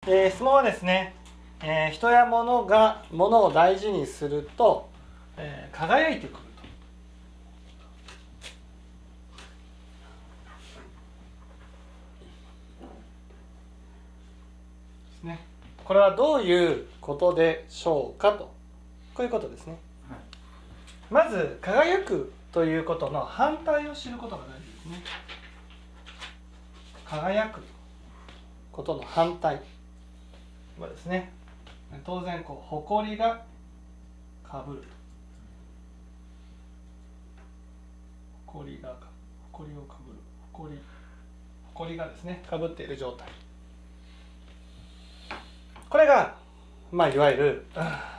質問はですね、人や物を大事にすると、輝いてくるとですね。これはどういうことでしょうかと、こういうことですね。はい、まず輝くということの反対を知ることが大事ですね。輝くことの反対はですね、当然誇りがかぶると、誇りをかぶる、誇りがですねかぶっている状態、これがいわゆる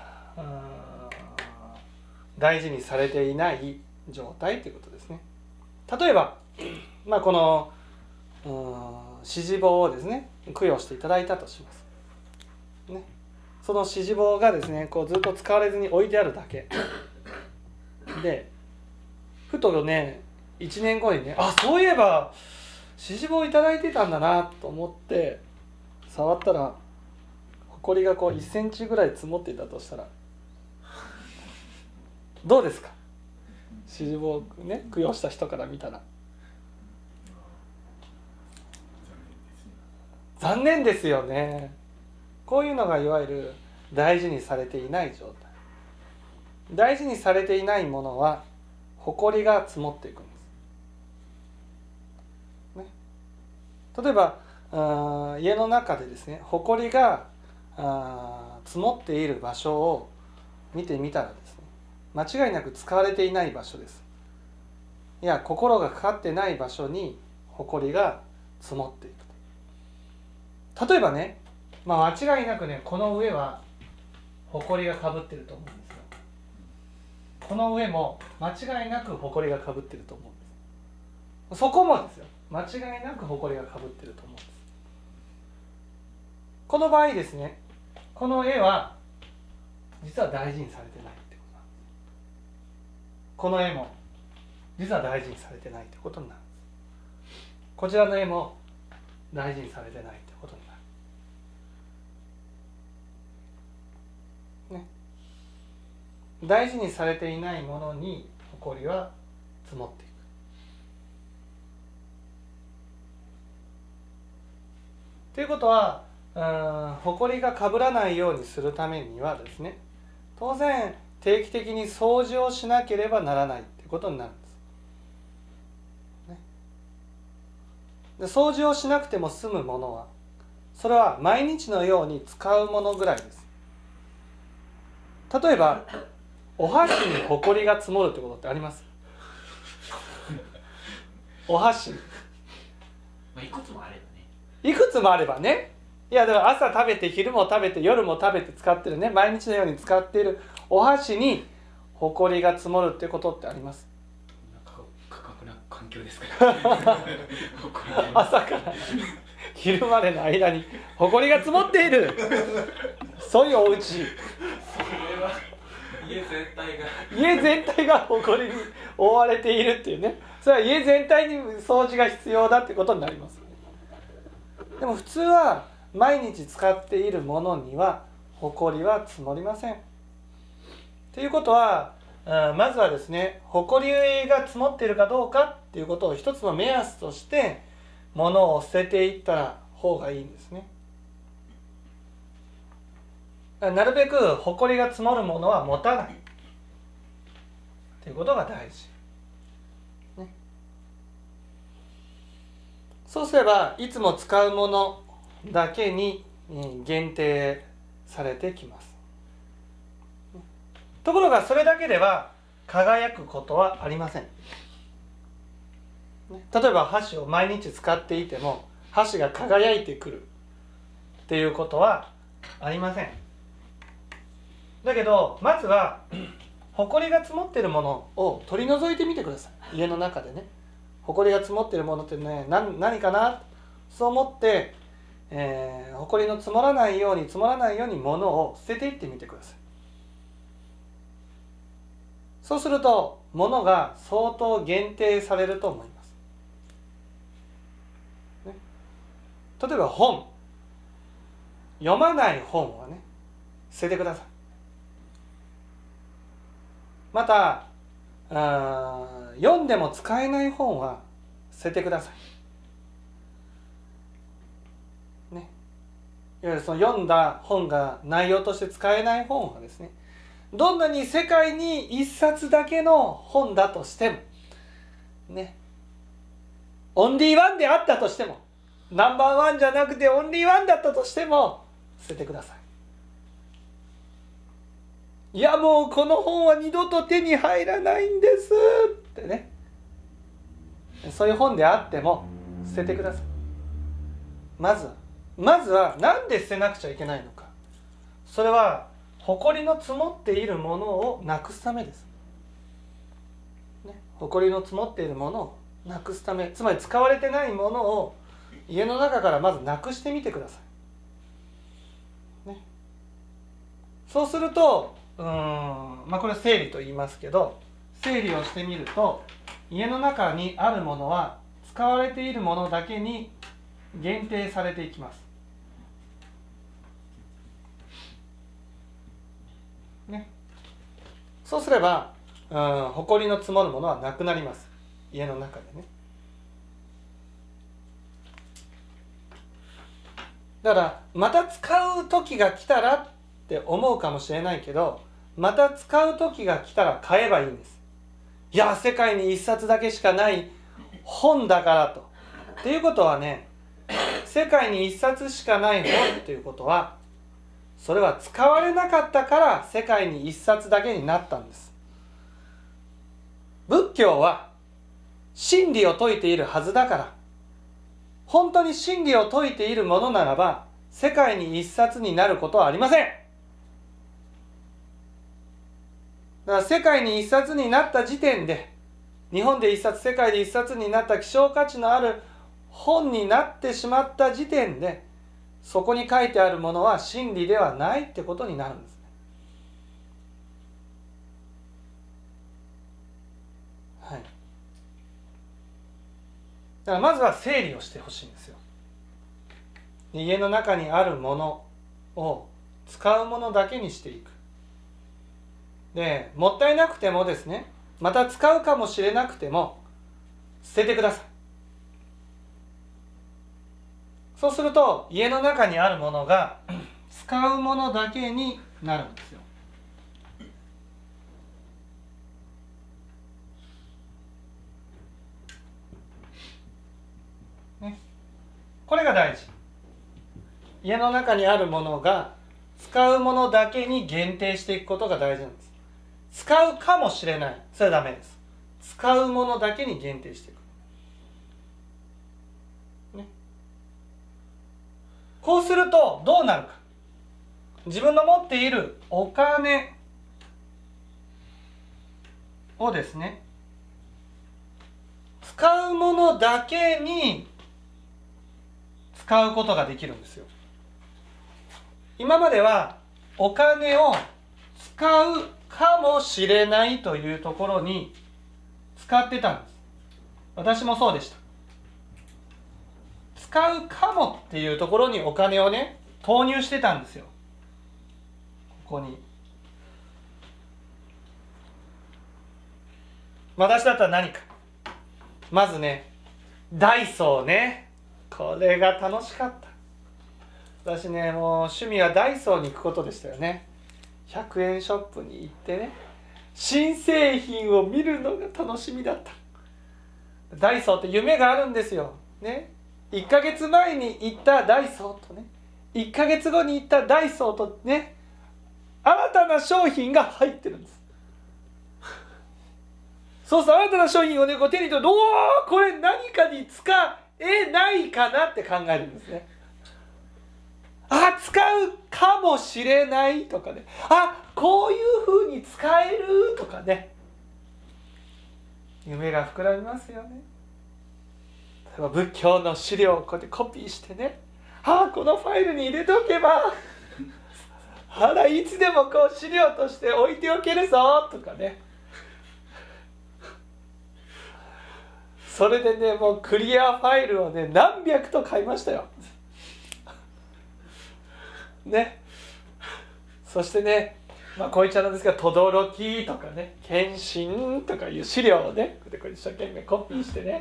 大事にされていない状態ということですね。例えば、この指示棒をですね供養していただいたとします、ね、その指示棒がですねずっと使われずに置いてあるだけで、ふとね1年後にね、そういえば指示棒をいただいてたんだなと思って触ったら、埃が1センチぐらい積もっていたとしたらどうですか？指示棒をね供養した人から見たら残念ですよね。こういうのがいわゆる大事にされていない状態。大事にされていないものは埃が積もっていくんです、ね、例えば家の中でですね埃が積もっている場所を見てみたらですね、間違いなく使われていない場所です。いや、心がかかってない場所に埃が積もっていく。例えばね、間違いなくねこの上は埃がかぶってると思うんですよ。この上も間違いなく埃がかぶってると思うんです。そこもですよ、間違いなく埃がかぶってると思うんです。この場合ですね、この絵は実は大事にされてないってことなんです。この絵も実は大事にされてないってことになるんです。こちらの絵も大事にされてないってことになる、ね、大事にされていないものに埃は積もっていく。ということは、埃がかぶらないようにするためにはですね、当然定期的に掃除をしなければならないということになるんです、ね、で掃除をしなくても済むものは、それは毎日のように使うものぐらいです。例えばお箸に埃が積もるってことってあります？お箸にいくつもあればね。 いくつもあればね。いや、だから朝食べて昼も食べて夜も食べて使ってるね、毎日のように使っているお箸に埃が積もるってことってあります？ 過酷な環境ですから朝から昼までの間に埃が積もっているそういうお家、それは家全体が埃に覆われているっていうね、それは家全体に掃除が必要だってことになります。でも普通は毎日使っているものには埃は積もりません。ということは、まずはですね、埃が積もっているかどうかっていうことを一つの目安として物を捨てていった方がいいんですね。なるべく埃が積もるものは持たないということが大事、ね、そうすればいつも使うものだけに限定されてきます。ところがそれだけでは輝くことはありません。例えば箸を毎日使っていても箸が輝いてくるっていうことはありません。だけどまずは埃が積もっているものを取り除いてみてください。家の中でね、埃が積もっているものってね、何かな、そう思って、埃の積もらないように物を捨てていってみてください。そうすると物が相当限定されると思います、ね、例えば本読まない本はね捨ててください。また読んでも使えない本は捨ててください、ね、いわゆるその読んだ本が内容として使えない本はですね、どんなに世界に一冊だけの本だとしてもね、オンリーワンであったとしても、ナンバーワンじゃなくてオンリーワンだったとしても捨ててください。いやもうこの本は二度と手に入らないんですってね、そういう本であっても捨ててください。まずはなんで捨てなくちゃいけないのか。それは埃の積もっているものをなくすためです、ね、埃の積もっているものをなくすため、つまり使われてないものを家の中からまずなくしてみてください、ね、そうするとこれ整理と言いますけど、整理をしてみると家の中にあるものは使われているものだけに限定されていきます、ね、そうすれば埃の積もるものはなくなります、家の中でね。だからまた使う時が来たらって思うかもしれないけど、また使う時が来たら買えばいいんです。いや世界に一冊だけしかない本だからと。っていうことはね、世界に一冊しかない本ということは、それは使われなかったから世界に一冊だけになったんです。仏教は真理を説いているはずだから、本当に真理を説いているものならば世界に一冊になることはありません。だから世界に一冊になった時点で、日本で一冊、世界で一冊になった希少価値のある本になってしまった時点で、そこに書いてあるものは真理ではないってことになるんですね。はい。だからまずは整理をしてほしいんですよ。家の中にあるものを使うものだけにしていく。で、もったいなくてもですね、また使うかもしれなくても捨ててください。そうすると家の中にあるものが使うものだけになるんですよ。ね、これが大事。家の中にあるものが使うものだけに限定していくことが大事なんです。使うかもしれない、それはダメです。使うものだけに限定していく、ね、こうするとどうなるか。自分の持っているお金をですね、使うものだけに使うことができるんですよ。今まではお金を使うかもしれないというところに使ってたんです。私もそうでした。使うかもっていうところにお金をね投入してたんですよ。ここに私だったら何か、まずねダイソーね、これが楽しかった。私ね、もう趣味はダイソーに行くことでしたよね。100円ショップに行ってね、新製品を見るのが楽しみだった。ダイソーって夢があるんですよ、ね、1ヶ月前に行ったダイソーとね、1ヶ月後に行ったダイソーとね、新たな商品が入ってるんです。そうすると新たな商品をね、こう手に取ると、おー、これ何かに使えないかなって考えるんですね。あ、使うかもしれないとかね、あ、こういう風に使えるとかね、夢が膨らみますよね。例えば仏教の資料をこうやってコピーしてね、あ、このファイルに入れておけばあら、いつでもこう資料として置いておけるぞとかね、それでね、もうクリアファイルをね何百と買いましたよ。 ね、そしてね、こう言っちゃなんですが、轟きとかね、献身とかいう資料をね、これ一生懸命コピーしてね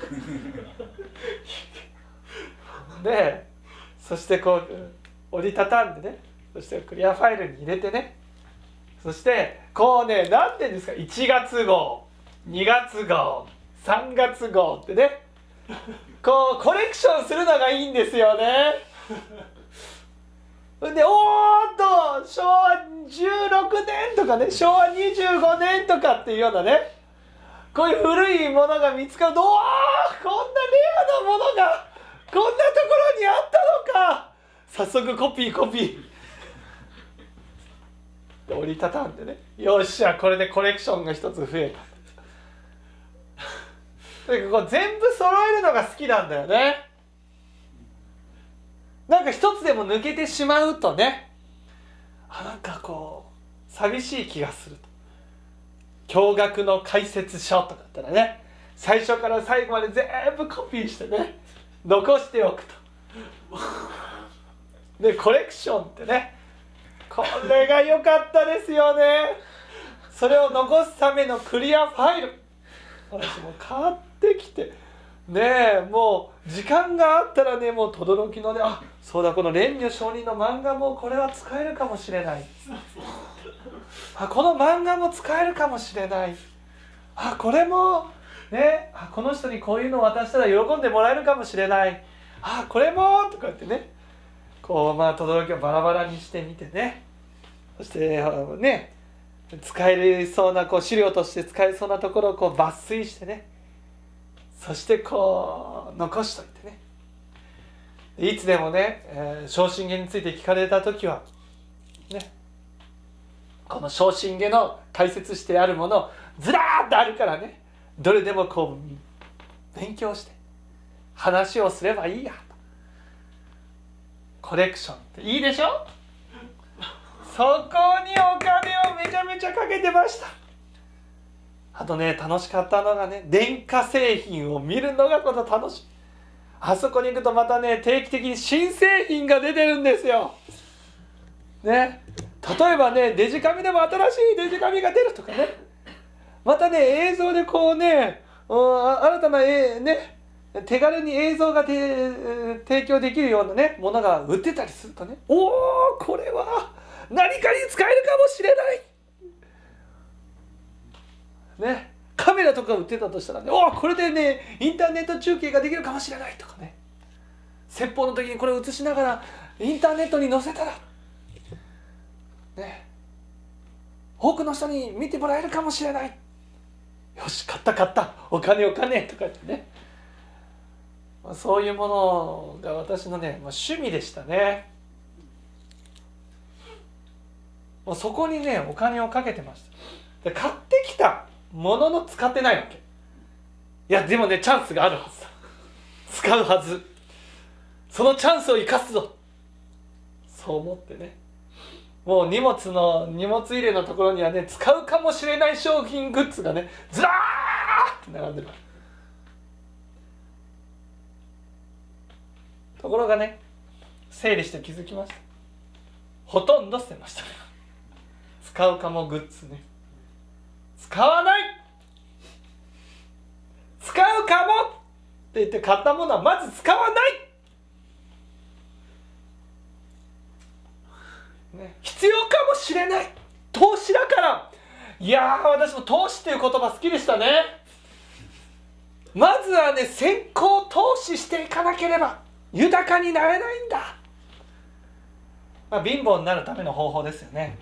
で、そしてこう折りたたんでね、そしてクリアファイルに入れてね、そしてこうね、なんていうんですか、1月号、2月号、3月号ってね、こうコレクションするのがいいんですよね。で、昭和16年とかね、昭和25年とかっていうようなね、こういう古いものが見つかると、こんなレアなものがこんなところにあったのか、早速コピーで折りたたんでね、よっしゃ、これでコレクションが一つ増えた。でこう全部揃えるのが好きなんだよね。なんか一つでも抜けてしまうとね、なんかこう寂しい気がすると。驚愕の解説書とかだったらね、最初から最後まで全部コピーしてね、残しておくと。でコレクションってね、これが良かったですよね。それを残すためのクリアファイル、私も買ってきてねえ、もう時間があったらね、もう轟のね、そうだ、この蓮如上人の漫画もこれは使えるかもしれない、この漫画も使えるかもしれない、これもね、この人にこういうのを渡したら喜んでもらえるかもしれない、これもとか言ってね、こう轟をバラバラにしてみてね、そしてね、使えそうなこう資料として使えそうなところをこう抜粋してね、そしてこう残しといてね、いつでもね、昇進下について聞かれた時はね、この昇進下の解説してあるものをずらーっとあるからね、どれでもこう勉強して話をすればいいやと。コレクションっていいでしょ。そこにお金をめちゃめちゃかけてました。あとね、楽しかったのがね、電化製品を見るのがこの楽しい。あそこに行くとまたね、定期的に新製品が出てるんですよ。ね、例えばね、デジカメでも新しいデジカメが出るとかね、またね、映像でこうね、新たなね、手軽に映像が提供できるようなね、ものが売ってたりするとね、これは何かに使えるかもしれないね、カメラとか売ってたとしたらね、これでねインターネット中継ができるかもしれないとかね、説法の時にこれを映しながらインターネットに載せたらね、多くの人に見てもらえるかもしれない、よし買ったお金とか言ってね、そういうものが私のね、趣味でしたね。もうそこにねお金をかけてました。で買ってきたものの使ってないわけ。いやでもね、チャンスがあるはずだ、使うはず、そのチャンスを生かすぞ、そう思ってね、もう荷物入れのところにはね、使うかもしれない商品グッズがねずらーって並んでる。ところがね、整理して気づきました。ほとんど捨てました。使うかもグッズね、使わない、使うかもって言って買ったものはまず使わない、ね、必要かもしれない、投資だから。いやー、私も投資っていう言葉好きでしたね。まずはね、先行投資していかなければ豊かになれないんだ。貧乏になるための方法ですよね。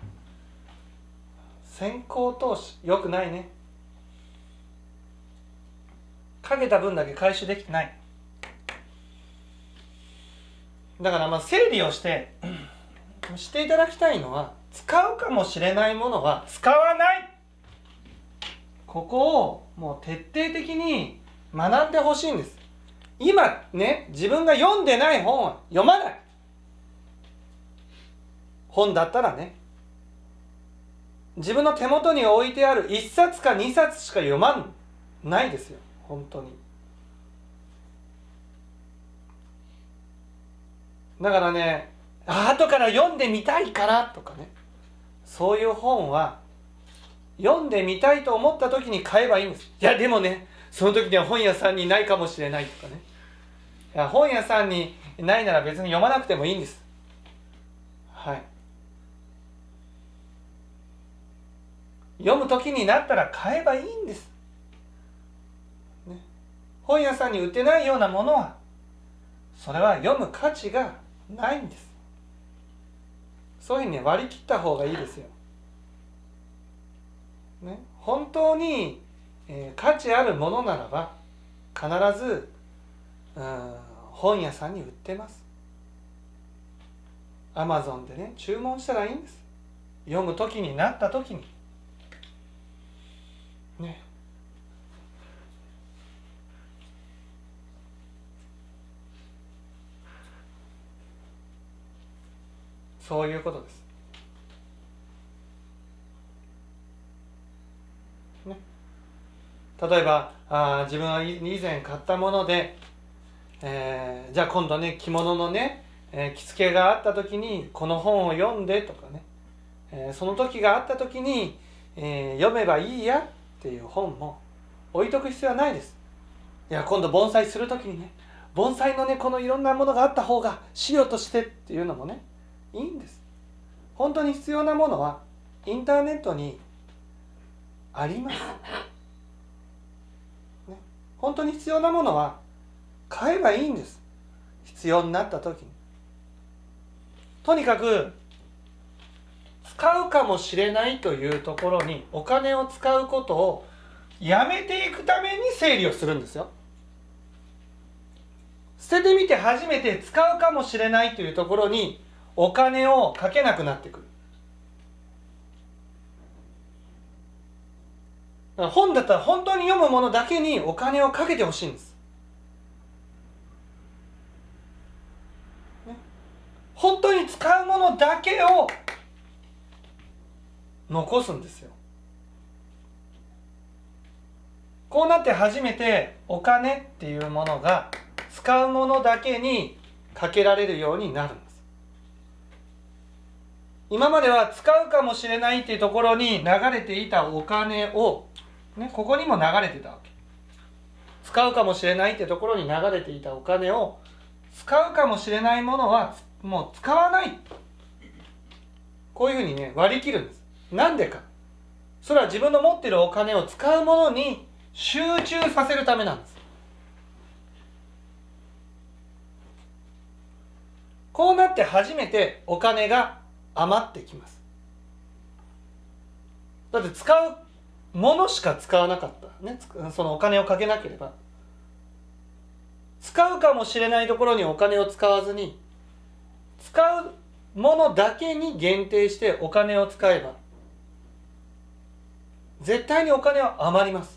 先行投資良くないね。かけた分だけ回収できてない。だから整理をしてしていただきたいのは、使うかもしれないものは使わない、ここをもう徹底的に学んでほしいんです。今ね、自分が読んでない本は読まない。本だったらね、自分の手元に置いてある1冊か2冊しか読まないですよ、本当に。だからね、 後から読んでみたいからとかね、そういう本は読んでみたいと思った時に買えばいいんです。いやでもね、その時には本屋さんにないかもしれないとかね、いや本屋さんにないなら別に読まなくてもいいんです。はい、読む時になったら買えばいいんです、ね、本屋さんに売ってないようなものはそれは読む価値がないんです。そういうふうにね、割り切った方がいいですよ、ね、本当に、価値あるものならば必ず本屋さんに売ってます。アマゾンでね、注文したらいいんです。読む時になった時にね。そういうことです、ね、例えば自分は以前買ったもので、じゃあ今度ね、着物のね、着付けがあった時にこの本を読んでとかね、その時があった時に、読めばいいやっていう本も置いとく必要はないです。いや今度盆栽する時にね、盆栽のねこのいろんなものがあった方が資料としてっていうのもね、いいんです。本当に必要なものはインターネットにあります、ね、本当に必要なものは買えばいいんです。必要になった時にとにかく使うかもしれないというところにお金を使うことをやめていくために整理をするんですよ。捨ててみて初めて使うかもしれないというところにお金をかけなくなってくる。本だったら本当に読むものだけにお金をかけてほしいんです、ね、本当に使うものだけを残すんですよ。こうなって初めてお金っていうものが使うものだけにかけられるようになるんです。今までは使うかもしれないっていうところに流れていたお金を、ね、ここにも流れてたわけ。使うかもしれないっていうところに流れていたお金を使うかもしれないものはもう使わない。こういうふうにね割り切るんです。なんでか。それは自分の持っているお金を使うものに集中させるためなんです。こうなって初めてお金が余ってきます。だって使うものしか使わなかったね、そのお金をかけなければ。使うかもしれないところにお金を使わずに使うものだけに限定してお金を使えば絶対にお金は余ります。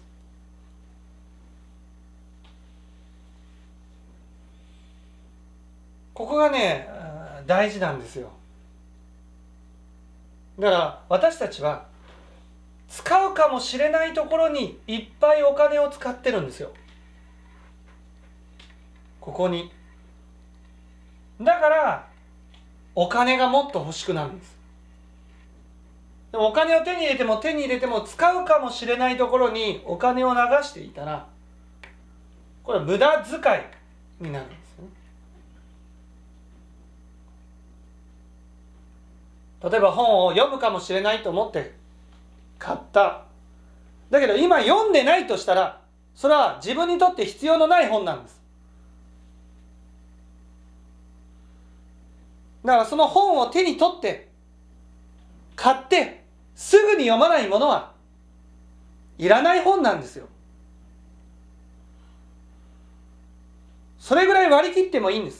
ここがね大事なんですよ。だから私たちは使うかもしれないところにいっぱいお金を使ってるんですよ。ここに。だからお金がもっと欲しくなるんです。でもお金を手に入れても手に入れても使うかもしれないところにお金を流していたらこれは無駄遣いになるんですよね。例えば本を読むかもしれないと思って買った。だけど今読んでないとしたらそれは自分にとって必要のない本なんです。だからその本を手に取って買ってすぐに読まないものはいらない本なんですよ。それぐらい割り切ってもいいんです。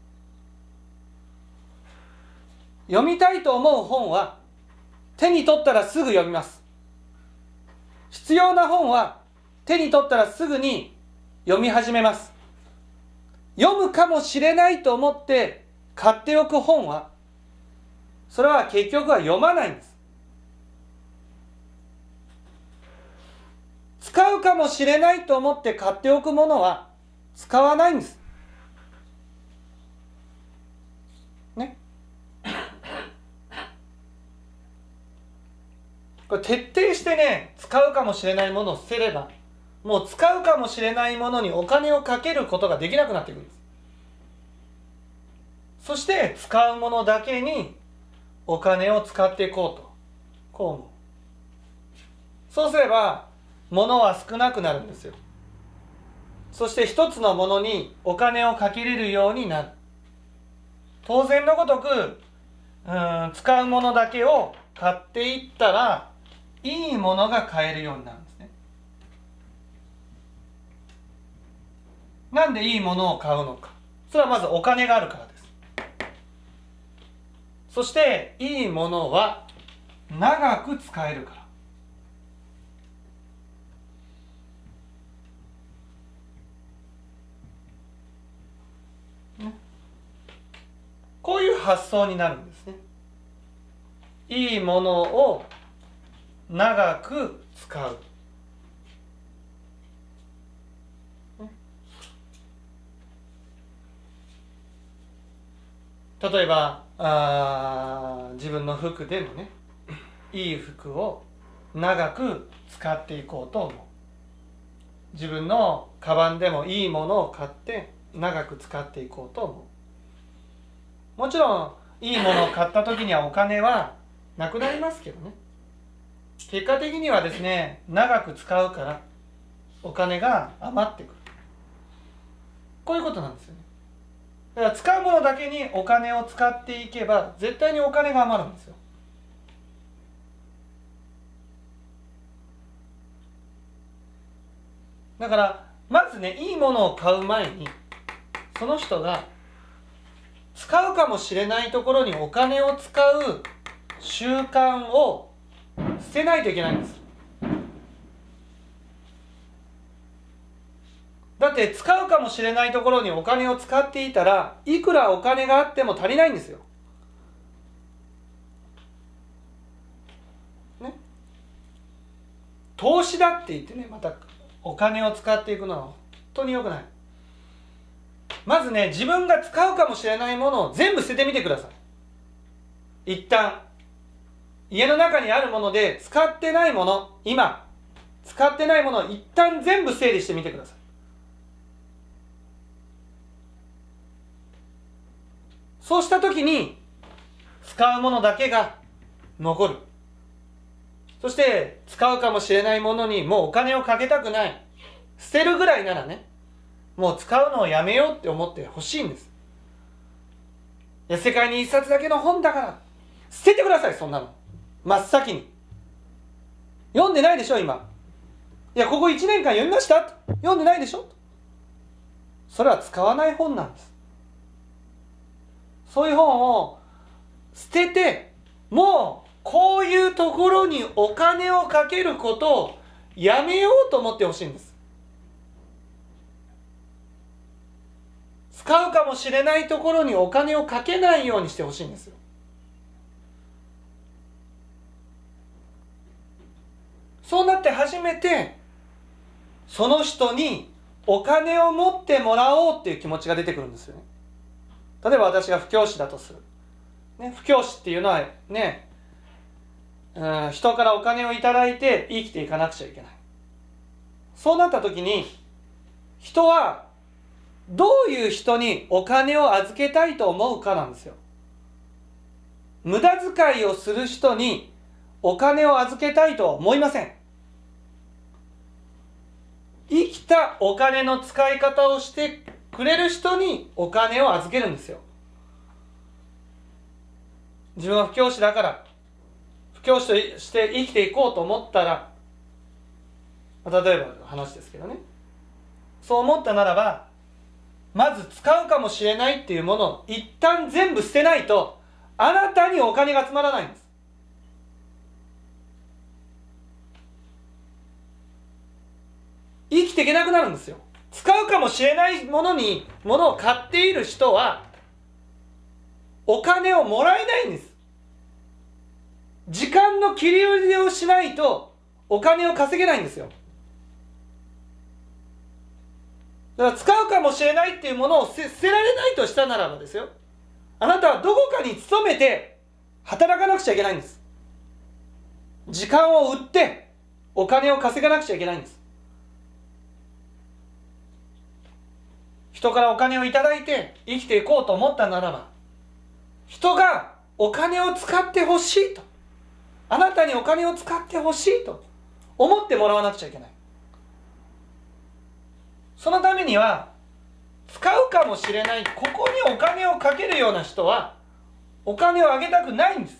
読みたいと思う本は手に取ったらすぐ読みます。必要な本は手に取ったらすぐに読み始めます。読むかもしれないと思って買っておく本はそれは結局は読まないんです。使うかもしれないと思って買っておくものは使わないんです。ね。 これ徹底してね、使うかもしれないものを捨てれば、もう使うかもしれないものにお金をかけることができなくなっていくんです。そして使うものだけにお金を使っていこうと、こう思う。そうすれば物は少なくなるんですよ。そして一つのものにお金をかけれるようになる。当然のごとく使うものだけを買っていったらいいものが買えるようになるんですね。なんでいいものを買うのか。それはまずお金があるからです。そしていいものは長く使えるから。こういう発想になるんですね。いいものを長く使う。例えば自分の服でもね、いい服を長く使っていこうと思う。自分のカバンでもいいものを買って長く使っていこうと思う。もちろんいいものを買った時にはお金はなくなりますけどね、結果的にはですね、長く使うからお金が余ってくる。こういうことなんですよね。だから使うものだけにお金を使っていけば絶対にお金が余るんですよ。だからまずね、いいものを買う前にその人が使うかもしれないところにお金を使う習慣を捨てないといけないんです。だって使うかもしれないところにお金を使っていたらいくらお金があっても足りないんですよ。ね、投資だって言ってね、またお金を使っていくのは本当に良くない。まずね、自分が使うかもしれないものを全部捨ててみてください。一旦家の中にあるもので使ってないもの、今使ってないものを一旦全部整理してみてください。そうした時に使うものだけが残る。そして使うかもしれないものにもうお金をかけたくない、捨てるぐらいならね、もう使うのをやめようって思ってほしいんです。いや、世界に一冊だけの本だから捨ててください。そんなの真っ先に。読んでないでしょ今。いや、ここ1年間読みました？読んでないでしょ？それは使わない本なんです。そういう本を捨てて、もうこういうところにお金をかけることをやめようと思ってほしいんです。使うかもしれないところにお金をかけないようにしてほしいんですよ。そうなって初めてその人にお金を持ってもらおうっていう気持ちが出てくるんですよね。例えば私が布教師だとする、ね、布教師っていうのはね、人からお金をいただいて生きていかなくちゃいけない。そうなった時に人はどういう人にお金を預けたいと思うかなんですよ。無駄遣いをする人にお金を預けたいとは思いません。生きたお金の使い方をしてくれる人にお金を預けるんですよ。自分は布教師だから布教師として生きていこうと思ったら、例えばの話ですけどね、そう思ったならばまず使うかもしれないっていうものを一旦全部捨てないとあなたにお金が集まらないんです。生きていけなくなるんですよ。使うかもしれないものを買っている人はお金をもらえないんです。時間の切り売りをしないとお金を稼げないんですよ。だから使うかもしれないっていうものを捨てられないとしたならばですよ、あなたはどこかに勤めて働かなくちゃいけないんです。 時間を売ってお金を稼がなくちゃいけないんです。人からお金をいただいて生きていこうと思ったならば、人がお金を使ってほしいと、あなたにお金を使ってほしいと思ってもらわなくちゃいけない。そのためには、使うかもしれない、ここにお金をかけるような人はお金をあげたくないんです。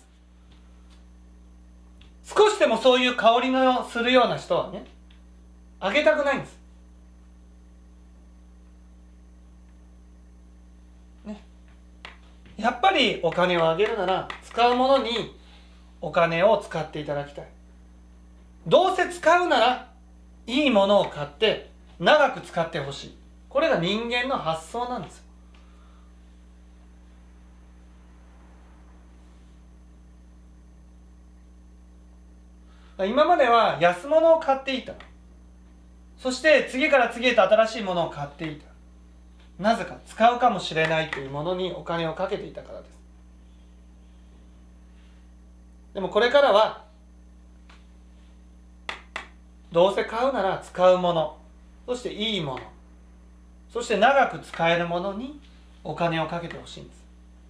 少しでもそういう香りのするような人はね、あげたくないんです。ね。やっぱりお金をあげるなら、使うものにお金を使っていただきたい。どうせ使うなら、いいものを買って長く使ってほしい。これが人間の発想なんですよ。今までは安物を買っていた。そして次から次へと新しいものを買っていた。なぜか、使うかもしれないというものにお金をかけていたからです。でもこれからは、どうせ買うなら使うもの、そしていいもの、そして長く使えるものにお金をかけてほしいんです。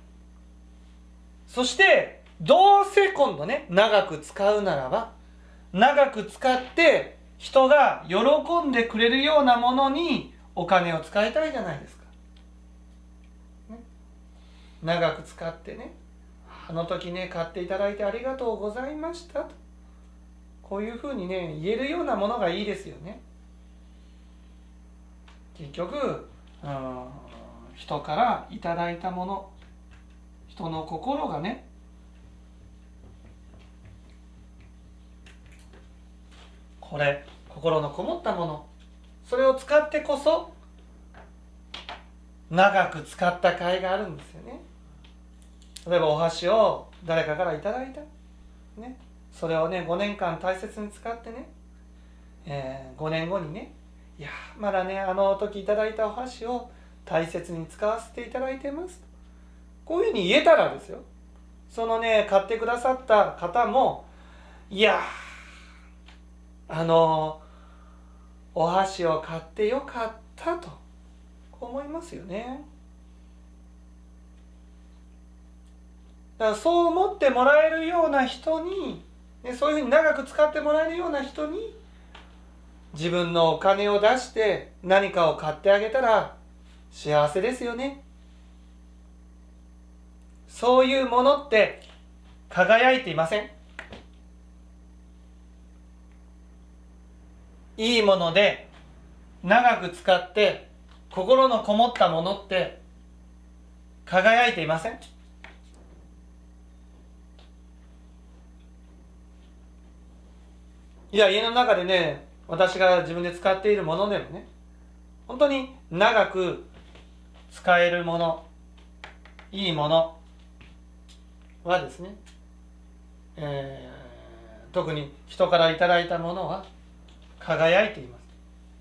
そしてどうせ今度ね、長く使うならば、長く使って人が喜んでくれるようなものにお金を使いたいじゃないですか。ね、長く使ってね、あの時ね、買っていただいてありがとうございましたと、こういうふうにね、言えるようなものがいいですよね。結局、人からいただいたもの、人の心がね、これ、心のこもったもの、それを使ってこそ長く使った甲斐があるんですよね。例えばお箸を誰かからいただいた、ね、それをね、5年間大切に使ってね、5年後にね、いやまだね、あの時いただいたお箸を大切に使わせていただいてますと、こういうふうに言えたらですよ、そのね、買ってくださった方も、いやお箸を買ってよかったと、こう思いますよね。だからそう思ってもらえるような人に、ね、そういうふうに長く使ってもらえるような人に自分のお金を出して何かを買ってあげたら幸せですよね。そういうものって輝いていません？いいもので長く使って心のこもったものって輝いていません？いや、家の中でね、私が自分で使っているものでもね、本当に長く使えるもの、いいものはですね、特に人からいただいたものは輝いています。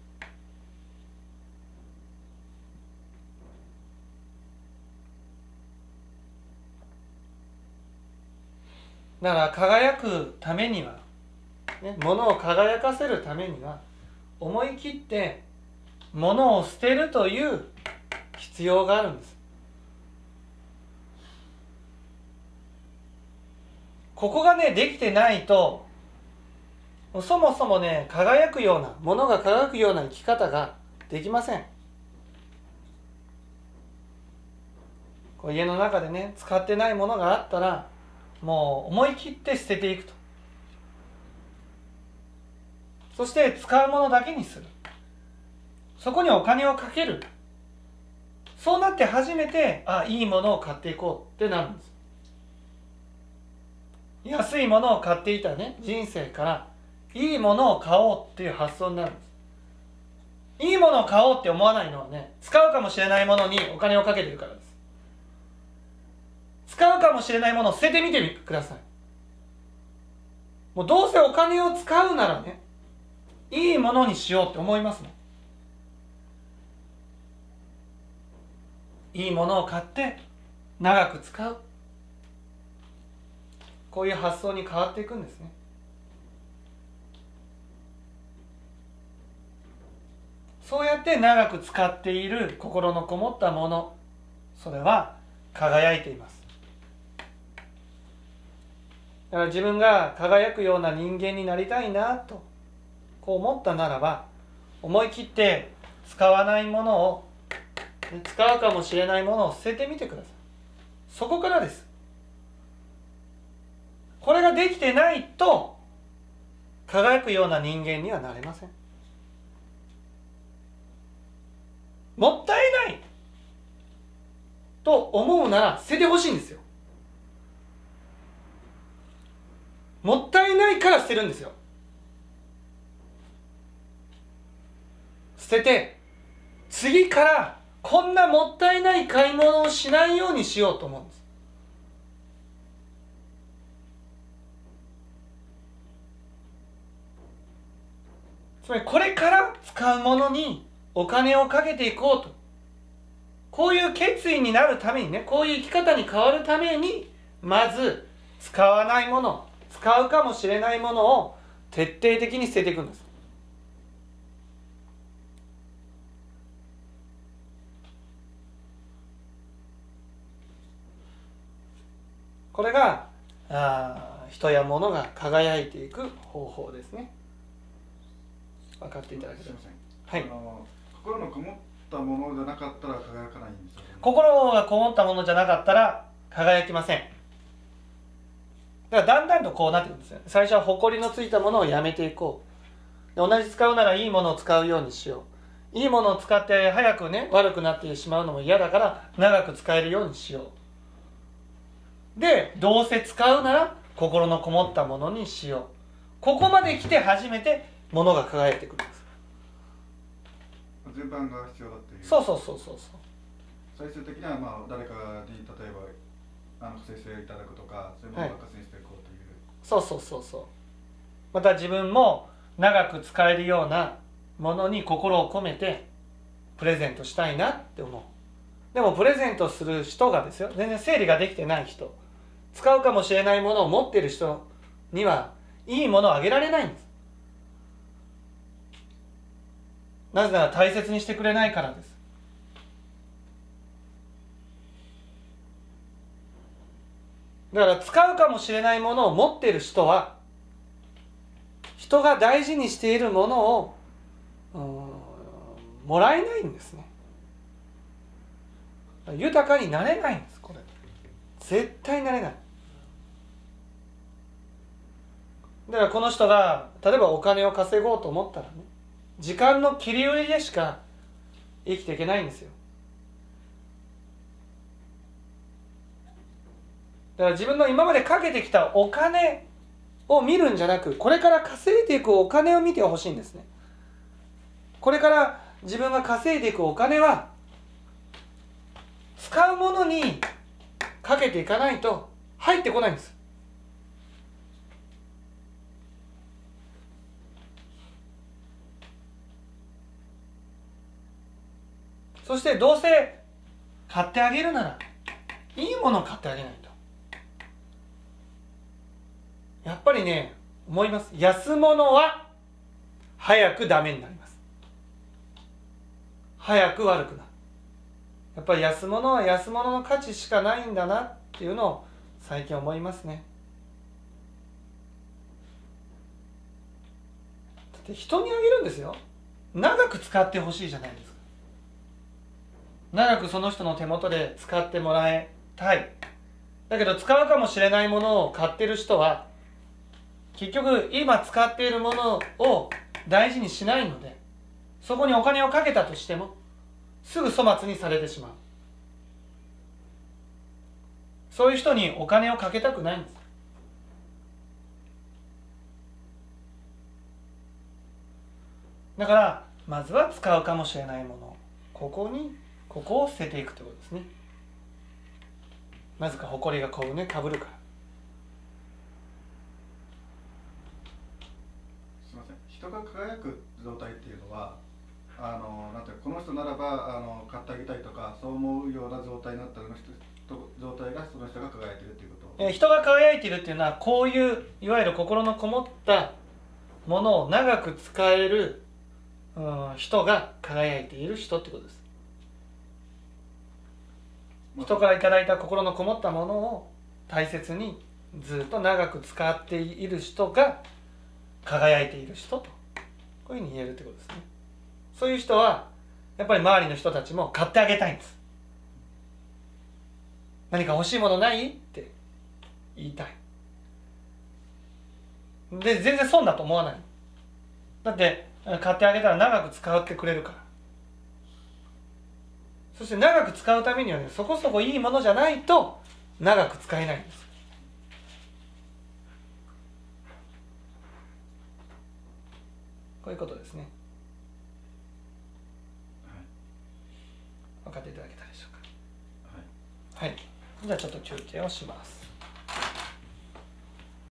だから輝くためには、ね、物を輝かせるためには、思い切って物を捨てるという必要があるんです。ここがね、できてないと、そもそもね、輝くような、物が輝くような生き方ができません。こう家の中でね、使ってないものがあったら、もう思い切って捨てていくと。そして使うものだけにする。そこにお金をかける。そうなって初めて、いいものを買っていこうってなるんです。安いものを買っていたね、人生から、いいものを買おうっていう発想になるんです。いいものを買おうって思わないのはね、使うかもしれないものにお金をかけてるからです。使うかもしれないものを捨ててみてください。もうどうせお金を使うならね、いいものにしようって思いますね。いいものを買って長く使う、こういう発想に変わっていくんですね。 って長く使っている心のこもったもの、それは輝いています。だから自分が輝くような人間になりたいなとこう思ったならば、思い切って使わないものを、使うかもしれないものを捨ててみてください。そこからです。これができてないと輝くような人間にはなれません。もったいないと思うなら捨ててほしいんですよ。もったいないから捨てるんですよ。捨てて次からこんなもったいない買い物をしないようにしようと思うんです。つまりこれから使うものにお金をかけていこうと、こういう決意になるためにね、こういう生き方に変わるために、まず使わないもの、使うかもしれないものを徹底的に捨てていくんです。これが人や物が輝いていく方法ですね。分かっていただければ。はい。 心のこもったものじゃなかったら輝かないんですよね。 心がこもったものじゃなかったら輝きません。だからだんだんとこうなっていくんですよ。最初は埃のついたものをやめていこう。で、同じ使うならいいものを使うようにしよう。いいものを使って早くね、悪くなってしまうのも嫌だから長く使えるようにしよう。で、どうせ使うなら心のこもったものにしよう。ここまで来て初めて物が輝いてくるんです。 順番が必要だっていう。 そうそうそうそうそう。 最終的には誰かに例えば生成いただくとか、そういうものを活にしていこうという、 そうそうそうそう。また自分も長く使えるようなものに心を込めてプレゼントしたいなって思う。でもプレゼントする人がですよ、全然整理ができてない人、使うかもしれないものを持っている人にはいいものをあげられないんです。なぜなら大切にしてくれないからです。だから使うかもしれないものを持っている人は、人が大事にしているものをもらえないんですね。豊かになれないんです。これ絶対なれない。だからこの人が例えばお金を稼ごうと思ったらね、時間の切り売りでしか生きていけないんですよ。だから自分の今までかけてきたお金を見るんじゃなく、これから稼いでいくお金を見てほしいんですね。これから自分が稼いでいくお金は使うものにかけていかないと入ってこないんです。そしてどうせ買ってあげるならいいものを買ってあげないと。やっぱりね、思います。安物は早くダメになります。早く悪くなる。やっぱり安物は安物の価値しかないんだなっていうのを最近思いますね。だって人にあげるんですよ。長く使ってほしいじゃないですか。長くその人の手元で使ってもらいたい。だけど使うかもしれないものを買ってる人は結局今使っているものを大事にしないので、そこにお金をかけたとしてもすぐ粗末にされてしまう。そういう人にお金をかけたくないんです。だからまずは使うかもしれないもの、ここを捨てていくということですね。なぜか埃がこうね、かぶるから。 すみません、人が輝く状態っていうのはなんていうか、この人ならば買ってあげたいとかそう思うような状態になった状態がその人が輝いているっていうこと。 人が輝いているっていうのは、こういういわゆる心のこもったものを長く使える人が輝いている人ってことです。人からいただいた心のこもったものを大切にずっと長く使っている人が輝いている人と、こういうふうに言えるってことですね。そういう人はやっぱり周りの人たちも買ってあげたいんです。何か欲しいものないって言いたい。で全然損だと思わない。だって買ってあげたら長く使ってくれるから。そして長く使うためにはね、そこそこいいものじゃないと長く使えないんです。こういうことですね。分かっていただけたでしょうか。はい。じゃあちょっと休憩をします。